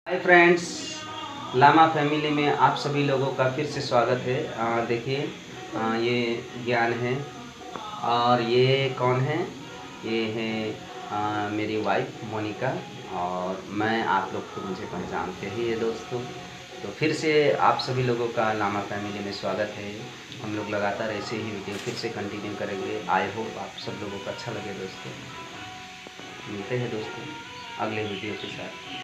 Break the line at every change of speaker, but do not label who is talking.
Hi friends, Lama family में आप सभी लोगों का फिर से स्वागत है। देखिए, ये ज्ञान है और ये कौन है? ये है मेरी वाइफ मोनिका। और मैं आप लोग तो मुझे पहचानते ही है दोस्तों। तो फिर से आप सभी लोगों का लामा फैमिली में स्वागत है। हम लोग लगातार ऐसे ही वीडियो फिर से कंटिन्यू करेंगे। आई होप आप सब लोगों को अच्छा लगे दोस्तों। मिलते हैं दोस्तों अगले वीडियो के साथ।